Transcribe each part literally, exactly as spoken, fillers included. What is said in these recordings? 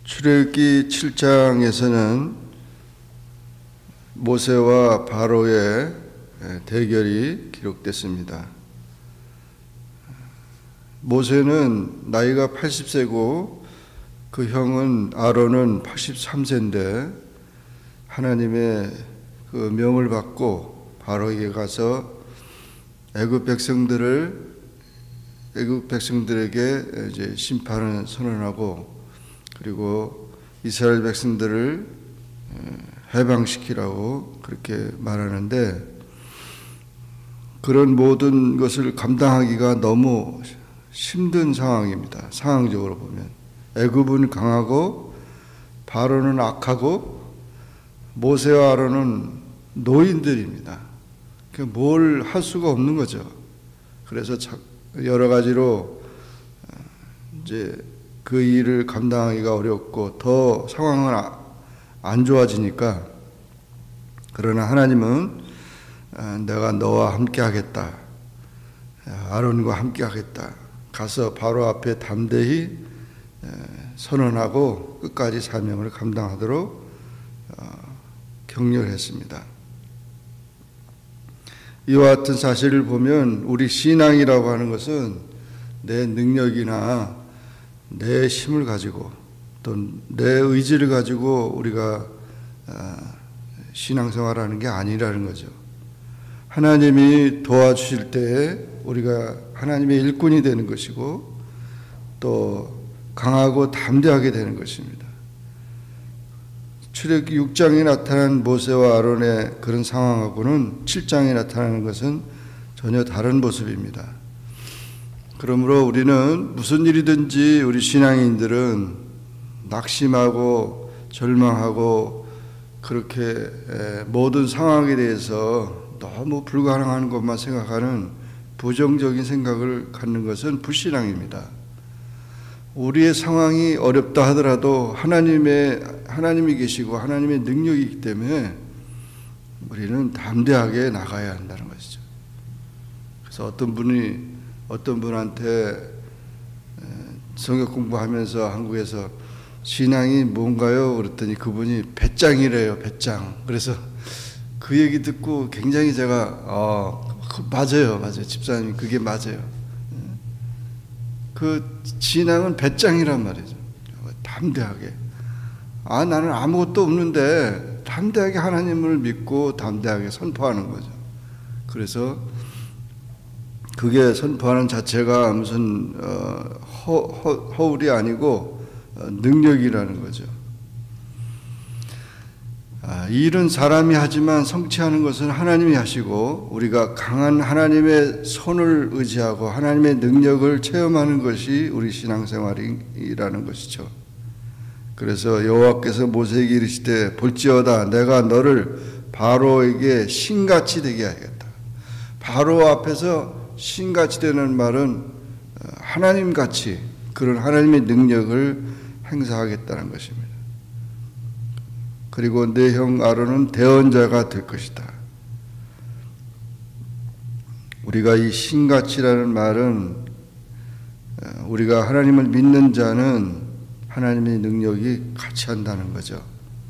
출애굽기 칠 장에서는 모세와 바로의 대결이 기록됐습니다. 모세는 나이가 팔십 세고 그 형은 아론은 팔십삼 세인데 하나님의 그 명을 받고 바로에게 가서 애굽 백성들을 애굽 백성들에게 이제 심판을 선언하고 그리고 이스라엘 백성들을 해방시키라고 그렇게 말하는데, 그런 모든 것을 감당하기가 너무 힘든 상황입니다. 상황적으로 보면 애굽은 강하고 바로는 악하고 모세와 아론은 노인들입니다. 뭘 할 수가 없는 거죠. 그래서 여러 가지로 이제 그 일을 감당하기가 어렵고 더 상황은 안 좋아지니까, 그러나 하나님은 내가 너와 함께 하겠다, 아론과 함께 하겠다, 가서 바로 앞에 담대히 선언하고 끝까지 사명을 감당하도록 격려했습니다. 이와 같은 사실을 보면 우리 신앙이라고 하는 것은 내 능력이나 내 힘을 가지고 또 내 의지를 가지고 우리가 신앙생활하는 게 아니라는 거죠. 하나님이 도와주실 때에 우리가 하나님의 일꾼이 되는 것이고 또 강하고 담대하게 되는 것입니다. 출애굽기 육 장에 나타난 모세와 아론의 그런 상황하고는 칠 장에 나타나는 것은 전혀 다른 모습입니다. 그러므로 우리는 무슨 일이든지 우리 신앙인들은 낙심하고 절망하고 그렇게 모든 상황에 대해서 너무 불가능한 것만 생각하는 부정적인 생각을 갖는 것은 불신앙입니다. 우리의 상황이 어렵다 하더라도 하나님의, 하나님이 계시고 하나님의 능력이 있기 때문에 우리는 담대하게 나가야 한다는 것이죠. 그래서 어떤 분이 어떤 분한테 성경 공부하면서 한국에서 신앙이 뭔가요? 그랬더니 그분이 배짱이래요. 배짱. 그래서 그 얘기 듣고 굉장히 제가 어, 맞아요. 맞아요. 집사님 그게 맞아요. 그 신앙은 배짱이란 말이죠. 담대하게. 아, 나는 아무것도 없는데 담대하게 하나님을 믿고 담대하게 선포하는 거죠. 그래서 그게 선포하는 자체가 무슨 어, 허, 허, 허울이 아니고 어, 능력이라는 거죠. 아, 이 일은 사람이 하지만 성취하는 것은 하나님이 하시고 우리가 강한 하나님의 손을 의지하고 하나님의 능력을 체험하는 것이 우리 신앙생활이라는 것이죠. 그래서 여호와께서 모세에게 이르시되 볼지어다 내가 너를 바로에게 신같이 되게 하겠다. 바로 앞에서 신같이 되는 말은 하나님같이 그런 하나님의 능력을 행사하겠다는 것입니다. 그리고 내 형 아론은 대언자가 될 것이다. 우리가 이 신같이라는 말은 우리가 하나님을 믿는 자는 하나님의 능력이 같이 한다는 거죠.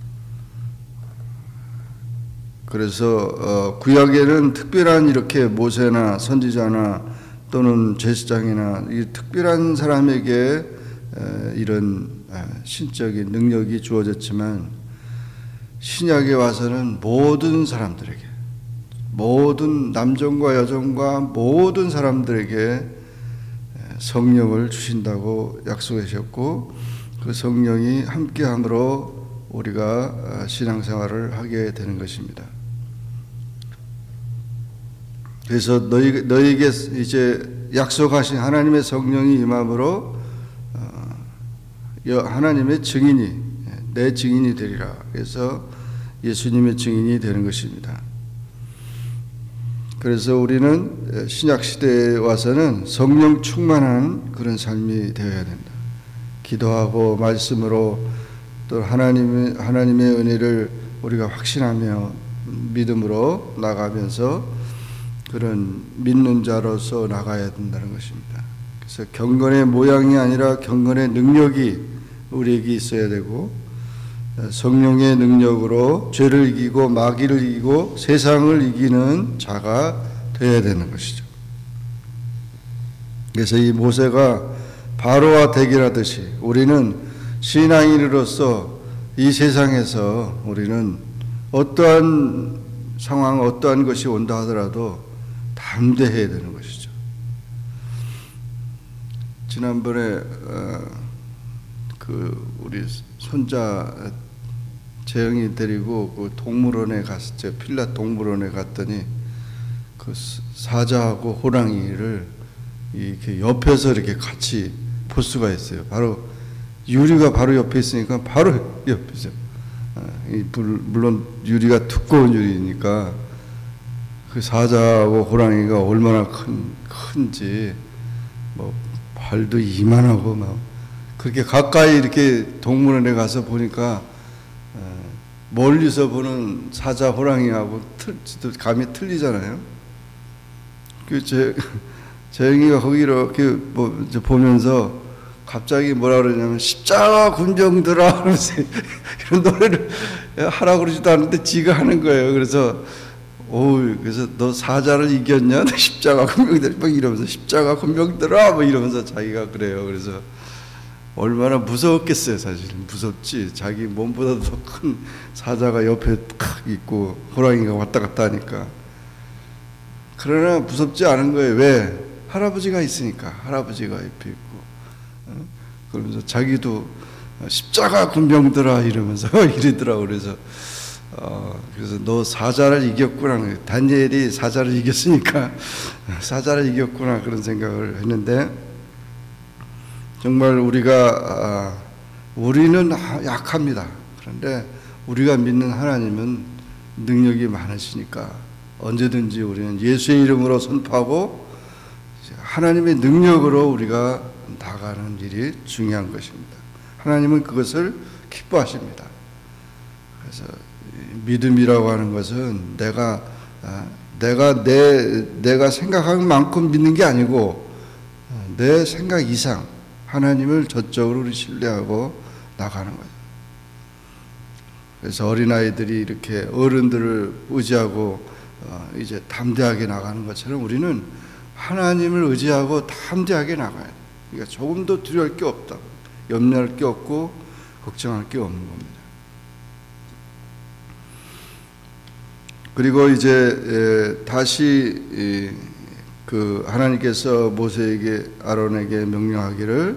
그래서 구약에는 특별한 이렇게 모세나 선지자나 또는 제사장이나 이 특별한 사람에게 이런 신적인 능력이 주어졌지만 신약에 와서는 모든 사람들에게, 모든 남정과 여정과 모든 사람들에게 성령을 주신다고 약속하셨고 그 성령이 함께함으로 우리가 신앙생활을 하게 되는 것입니다. 그래서 너희, 너희에게 이제 약속하신 하나님의 성령이 임함으로 하나님의 증인이, 내 증인이 되리라. 그래서 예수님의 증인이 되는 것입니다. 그래서 우리는 신약시대에 와서는 성령 충만한 그런 삶이 되어야 된다. 기도하고 말씀으로 또 하나님의, 하나님의 은혜를 우리가 확신하며 믿음으로 나가면서 그런 믿는 자로서 나가야 된다는 것입니다. 그래서 경건의 모양이 아니라 경건의 능력이 우리에게 있어야 되고, 성령의 능력으로 죄를 이기고 마귀를 이기고 세상을 이기는 자가 되어야 되는 것이죠. 그래서 이 모세가 바로와 대결하듯이 우리는 신앙인으로서 이 세상에서 우리는 어떠한 상황, 어떠한 것이 온다 하더라도 담대해야 되는 것이죠. 지난번에 어, 그 우리 손자 재영이 데리고 그 동물원에 갔었죠. 필라 동물원에 갔더니 그 사자하고 호랑이를 이렇게 옆에서 이렇게 같이 볼 수가 있어요. 바로 유리가 바로 옆에 있으니까 바로 옆이죠. 물론 유리가 두꺼운 유리니까 그 사자하고 호랑이가 얼마나 큰 큰지 뭐 발도 이만하고 막 그렇게 가까이 이렇게 동물원에 가서 보니까 멀리서 보는 사자 호랑이하고 틀, 감이 틀리잖아요. 그 제 재영이가 거기 이렇게 뭐 보면서 갑자기 뭐라 그러냐면 십자가 군병들아 그러면서 이런 노래를 하라고 그러지도 않는데 지가 하는 거예요. 그래서 오 그래서 너 사자를 이겼냐? 십자가 군병들 막 이러면서 십자가 군병들아 뭐 이러면서 자기가 그래요. 그래서 얼마나 무서웠겠어요. 사실 무섭지. 자기 몸보다 더 큰 사자가 옆에 탁 있고 호랑이가 왔다 갔다 하니까. 그러나 무섭지 않은 거예요. 왜? 할아버지가 있으니까. 할아버지가 옆에 있고 어? 그러면서 자기도 십자가 군병들아 이러면서 이러더라고. 그래서 어, 그래서 너 사자를 이겼구나. 다니엘이 사자를 이겼으니까 사자를 이겼구나 그런 생각을 했는데 정말 우리가 아, 우리는 약합니다. 그런데 우리가 믿는 하나님은 능력이 많으시니까 언제든지 우리는 예수의 이름으로 선포하고 하나님의 능력으로 우리가 나가는 일이 중요한 것입니다. 하나님은 그것을 기뻐하십니다. 그래서 믿음이라고 하는 것은 내가 내가 내 내가 생각한 만큼 믿는 게 아니고 내 생각 이상 하나님을 전적으로 우리 신뢰하고 나가는 거예요. 그래서 어린아이들이 이렇게 어른들을 의지하고 어, 이제 담대하게 나가는 것처럼 우리는 하나님을 의지하고 담대하게 나가야 돼요. 그러니까 조금도 두려울 게 없다. 염려할 게 없고 걱정할 게 없는 겁니다. 그리고 이제 에, 다시 에, 그 하나님께서 모세에게 아론에게 명령하기를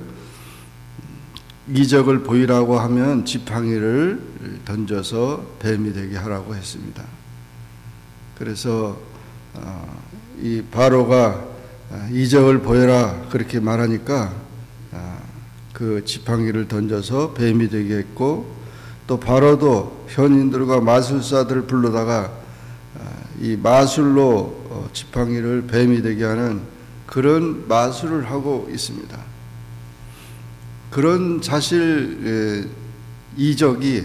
이적을 보이라고 하면 지팡이를 던져서 뱀이 되게 하라고 했습니다. 그래서 어, 이 바로가 이적을 보여라 그렇게 말하니까 그 지팡이를 던져서 뱀이 되게 했고 또 바로도 현인들과 마술사들을 불러다가 이 마술로 지팡이를 뱀이 되게 하는 그런 마술을 하고 있습니다. 그런 사실 이적이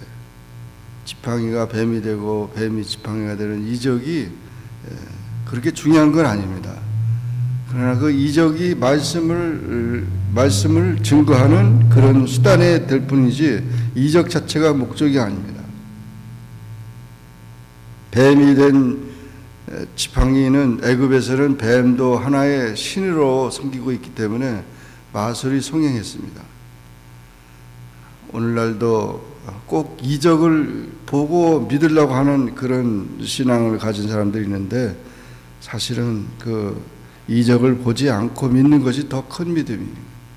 지팡이가 뱀이 되고 뱀이 지팡이가 되는 이적이 그렇게 중요한 건 아닙니다. 그러나 그 이적이 말씀을 말씀을 증거하는 그런 수단이 될 뿐이지 이적 자체가 목적이 아닙니다. 뱀이 된 지팡이는 애굽에서는 뱀도 하나의 신으로 섬기고 있기 때문에 마술이 성행했습니다. 오늘날도 꼭 이적을 보고 믿으려고 하는 그런 신앙을 가진 사람들이 있는데 사실은 그 이적을 보지 않고 믿는 것이 더 큰 믿음입니다.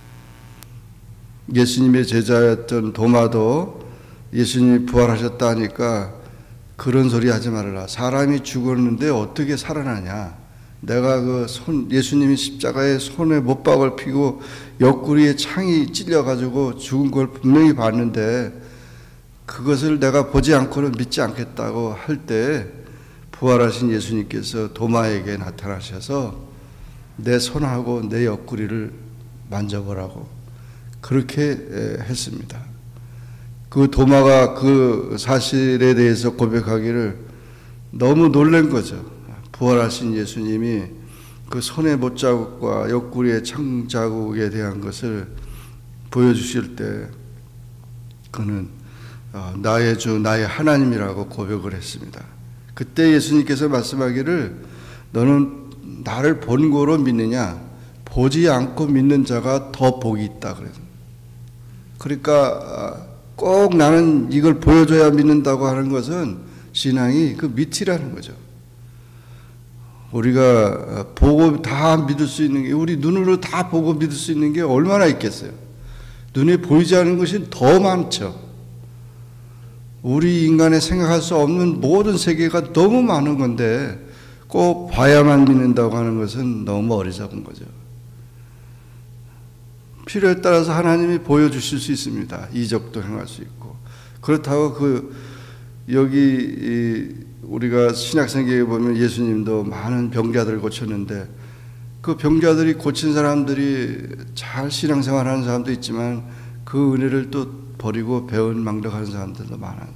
예수님의 제자였던 도마도 예수님이 부활하셨다 하니까 그런 소리 하지 말아라. 사람이 죽었는데 어떻게 살아나냐. 내가 그 손, 예수님이 십자가에 손에 못박을 피고 옆구리에 창이 찔려가지고 죽은 걸 분명히 봤는데 그것을 내가 보지 않고는 믿지 않겠다고 할 때 부활하신 예수님께서 도마에게 나타나셔서 내 손하고 내 옆구리를 만져보라고 그렇게 했습니다. 그 도마가 그 사실에 대해서 고백하기를 너무 놀란 거죠. 부활하신 예수님이 그 손의 못자국과 옆구리의 창자국에 대한 것을 보여주실 때 그는 나의 주 나의 하나님이라고 고백을 했습니다. 그때 예수님께서 말씀하기를 너는 나를 본고로 믿느냐, 보지 않고 믿는 자가 더 복이 있다 그래요. 그러니까 꼭 나는 이걸 보여줘야 믿는다고 하는 것은 신앙이 그 밑이라는 거죠. 우리가 보고 다 믿을 수 있는 게, 우리 눈으로 다 보고 믿을 수 있는 게 얼마나 있겠어요. 눈에 보이지 않는 것이 더 많죠. 우리 인간의 생각할 수 없는 모든 세계가 너무 많은 건데 꼭 봐야만 믿는다고 하는 것은 너무 어리석은 거죠. 필요에 따라서 하나님이 보여주실 수 있습니다. 이적도 행할 수 있고. 그렇다고 그 여기 우리가 신약성경에 보면 예수님도 많은 병자들을 고쳤는데 그 병자들이 고친 사람들이 잘 신앙생활하는 사람도 있지만 그 은혜를 또 버리고 배은망덕하는 사람들도 많아요.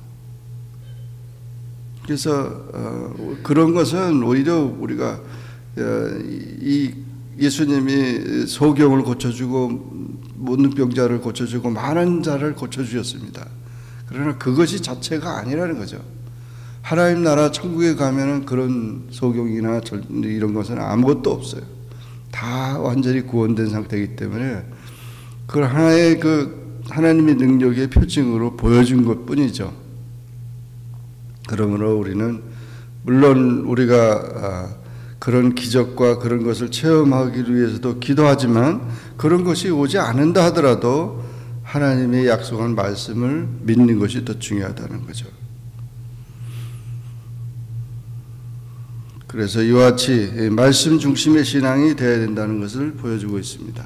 그래서 어, 그런 것은 오히려 우리가 어, 이 예수님이 소경을 고쳐주고 문둥병자를 고쳐주고 많은 자를 고쳐주셨습니다. 그러나 그것이 자체가 아니라는 거죠. 하나님 나라 천국에 가면은 그런 소경이나 이런 것은 아무것도 없어요. 다 완전히 구원된 상태이기 때문에 그걸 하나의 그 하나님의 능력의 표징으로 보여준 것 뿐이죠. 그러므로 우리는 물론 우리가 그런 기적과 그런 것을 체험하기 위해서도 기도하지만 그런 것이 오지 않는다 하더라도 하나님의 약속한 말씀을 믿는 것이 더 중요하다는 거죠. 그래서 이와 같이 말씀 중심의 신앙이 되어야 된다는 것을 보여주고 있습니다.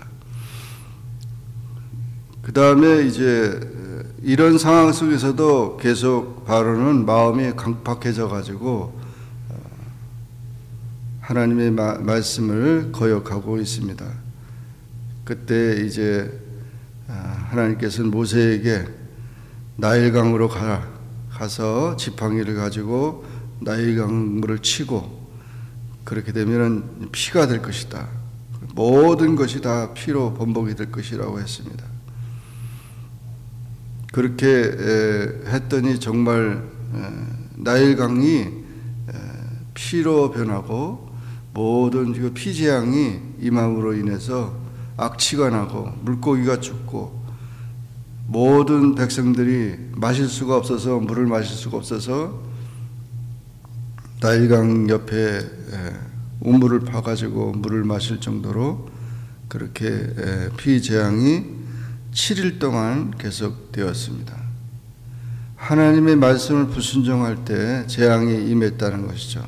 그 다음에 이제 이런 상황 속에서도 계속 바로는 마음이 강팍해져 가지고 하나님의 마, 말씀을 거역하고 있습니다. 그때 이제 하나님께서는 모세에게 나일강으로 가라, 가서 지팡이를 가지고 나일강 물을 치고 그렇게 되면 피가 될 것이다. 모든 것이 다 피로 번복이 될 것이라고 했습니다. 그렇게 했더니 정말 나일강이 피로 변하고 모든 피재앙이 임함으로 인해서 악취가 나고 물고기가 죽고 모든 백성들이 마실 수가 없어서 물을 마실 수가 없어서 나일강 옆에 우물을 파가지고 물을 마실 정도로 그렇게 피재앙이 칠 일 동안 계속되었습니다. 하나님의 말씀을 불순종할 때 재앙이 임했다는 것이죠.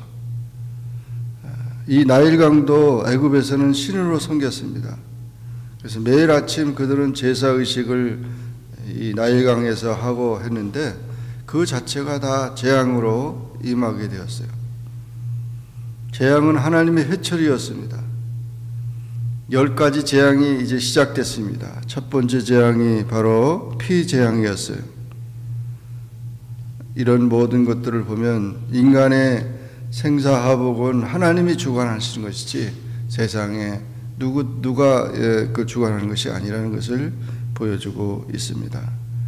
이 나일강도 애굽에서는 신으로 섬겼습니다. 그래서 매일 아침 그들은 제사 의식을 이 나일강에서 하고 했는데 그 자체가 다 재앙으로 임하게 되었어요. 재앙은 하나님의 회초리였습니다. 열 가지 재앙이 이제 시작됐습니다. 첫 번째 재앙이 바로 피재앙이었어요. 이런 모든 것들을 보면 인간의 생사화복은 하나님이 주관하시는 것이지 세상에 누구, 누가 그 주관하는 것이 아니라는 것을 보여주고 있습니다.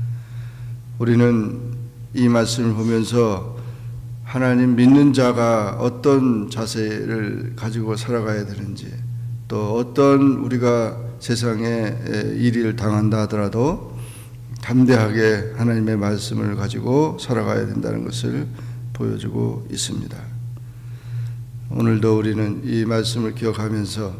우리는 이 말씀을 보면서 하나님 믿는 자가 어떤 자세를 가지고 살아가야 되는지, 또 어떤 우리가 세상에 일을 당한다 하더라도 담대하게 하나님의 말씀을 가지고 살아가야 된다는 것을 보여주고 있습니다. 오늘도 우리는 이 말씀을 기억하면서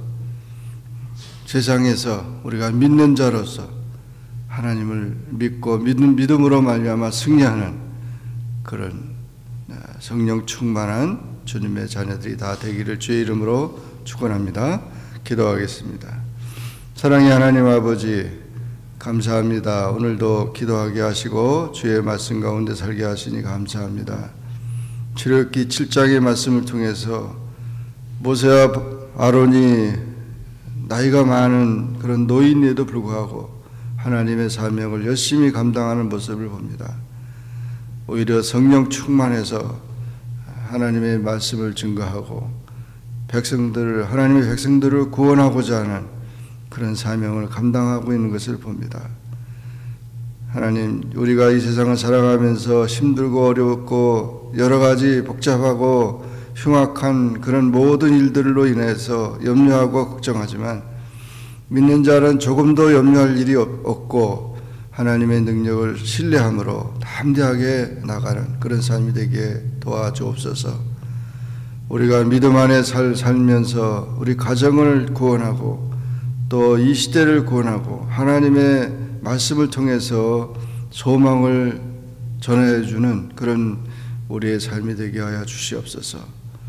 세상에서 우리가 믿는 자로서 하나님을 믿고 믿는 믿음으로 말미암아 승리하는 그런 성령 충만한 주님의 자녀들이 다 되기를 주의 이름으로 축원합니다. 기도하겠습니다. 사랑의 하나님 아버지, 감사합니다. 오늘도 기도하게 하시고 주의 말씀 가운데 살게 하시니 감사합니다. 출애굽기 칠 장의 말씀을 통해서 모세와 아론이 나이가 많은 그런 노인에도 불구하고 하나님의 사명을 열심히 감당하는 모습을 봅니다. 오히려 성령 충만해서 하나님의 말씀을 증거하고 백성들을, 하나님의 백성들을 구원하고자 하는 그런 사명을 감당하고 있는 것을 봅니다. 하나님, 우리가 이 세상을 살아가면서 힘들고 어렵고 여러 가지 복잡하고 흉악한 그런 모든 일들로 인해서 염려하고 걱정하지만 믿는 자는 조금도 염려할 일이 없고 하나님의 능력을 신뢰함으로 담대하게 나가는 그런 삶이 되게 도와주옵소서. 우리가 믿음 안에 살, 살면서 우리 가정을 구원하고 또 이 시대를 구원하고 하나님의 말씀을 통해서 소망을 전해주는 그런 우리의 삶이 되게 하여 주시옵소서.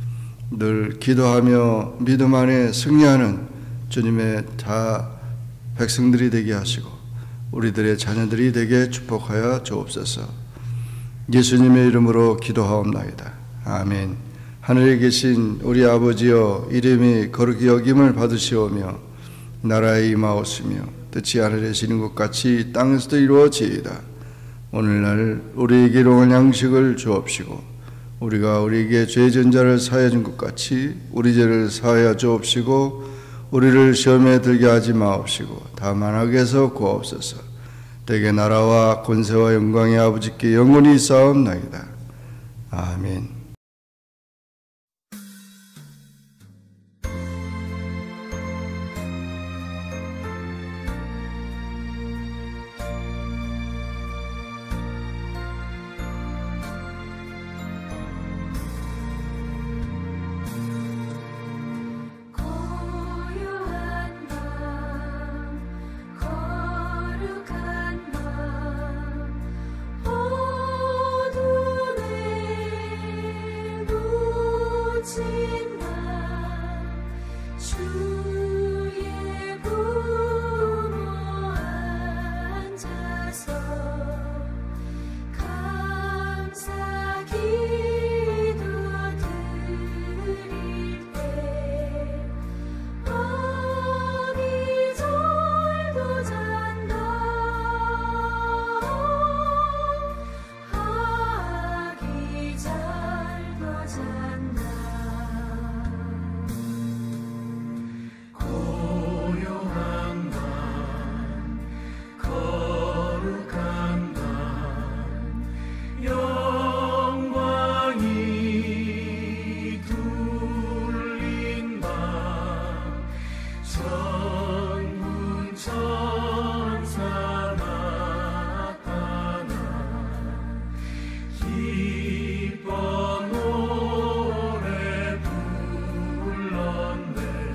늘 기도하며 믿음 안에 승리하는 주님의 다 백성들이 되게 하시고 우리들의 자녀들이 되게 축복하여 주옵소서. 예수님의 이름으로 기도하옵나이다. 아멘. 하늘에 계신 우리 아버지여, 이름이 거룩히 여김을 받으시오며 나라에 임하옵시며 뜻이 하늘에 지는 것 같이 땅에서도 이루어지이다. 오늘날 우리에게 일용할 양식을 주옵시고 우리가 우리에게 죄진 자를 사하여 준 것 같이 우리 죄를 사하여 주옵시고 우리를 시험에 들게 하지 마옵시고 다만 악에서 구하옵소서. 대개 나라와 권세와 영광이 아버지께 영원히 있사옵나이다. 아멘.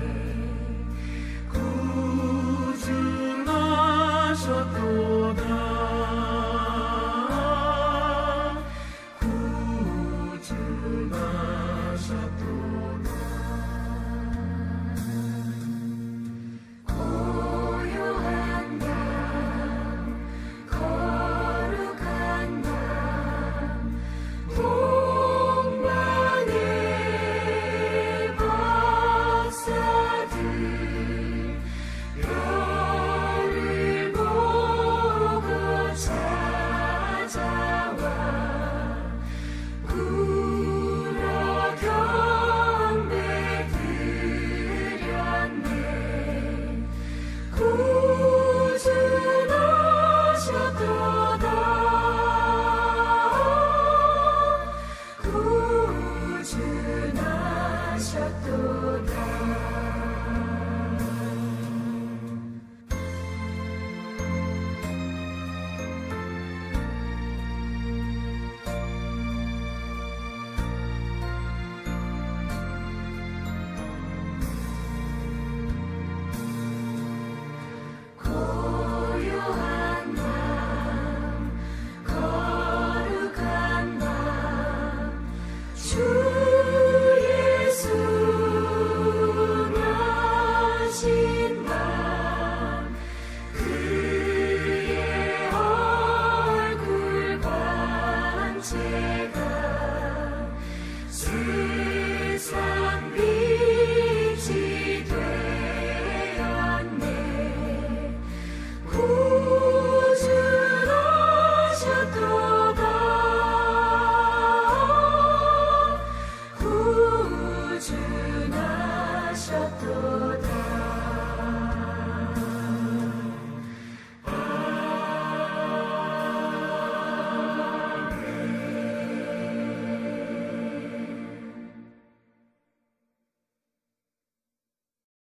구주하셨도다.